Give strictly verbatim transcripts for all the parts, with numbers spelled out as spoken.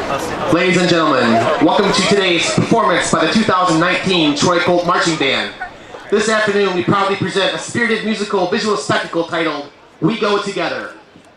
Ladies and gentlemen, welcome to today's performance by the two thousand nineteen Troy Colt Marching Band. This afternoon we proudly present a spirited musical visual spectacle titled, We Go Together.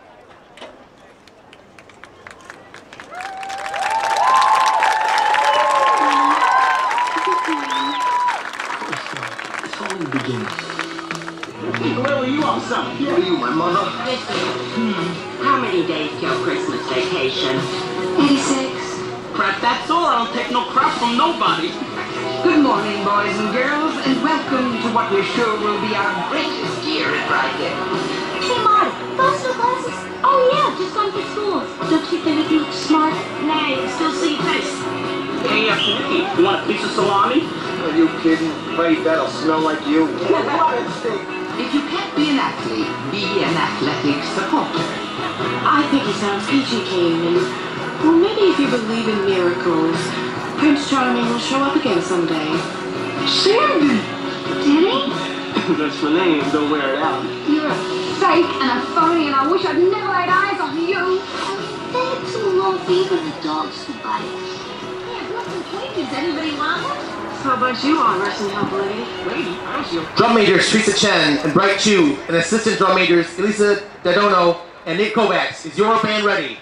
Where were you on something? Who are you, my mother? Hmm. How many days till Christmas vacation? eighty-six. Crap, that's all. I don't take no crap from nobody. Good morning, boys and girls, and welcome to what we're sure will be our greatest year at Rydell. Hey, Marty, those new glasses? Oh, yeah, just gone to school. Don't you think they make you look smart? Nah, you can still see your face. Hey, uh, Nicky, you want a piece of salami? Are you kidding? Afraid that'll smell like you. If you can't be an athlete, be an athletic supporter. I think he sounds peachy keen, and well, maybe if you believe in miracles, Prince Charming will show up again someday. Sandy! Did he? That's my name. Don't wear it out. You're a fake and a phony, and I wish I'd never laid eyes on you. They had too long for even the dogs to bite. Yeah, what's the point? Does anybody want one? How about you, Aunt Wrestling Help Lady? Lady, I was your... Drum majors Teresa Chen and Bright Chu and assistant drum majors Elisa Dadono and Nick Kovacs. Is your band ready?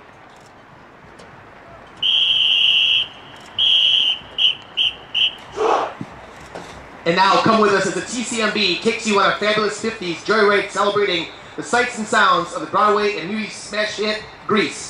And now come with us as the T C M B takes you on a fabulous fifties joyride celebrating the sights and sounds of the Broadway and movie smash hit Grease.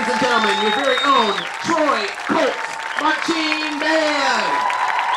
ladies and gentlemen, your very own Troy Colt Marching Band.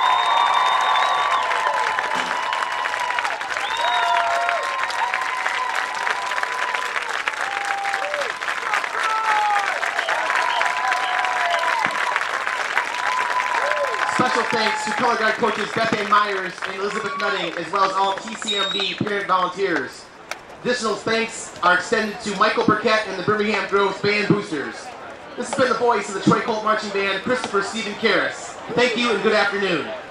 Special thanks to color guard coaches Beth Ann Myers and Elizabeth Nutting, as well as all T C M B parent volunteers. Additional thanks are extended to Michael Burkett and the Birmingham Groves Band Boosters. This has been the voice of the Troy Colt Marching Band, Christopher Stephen Karras. Thank you and good afternoon.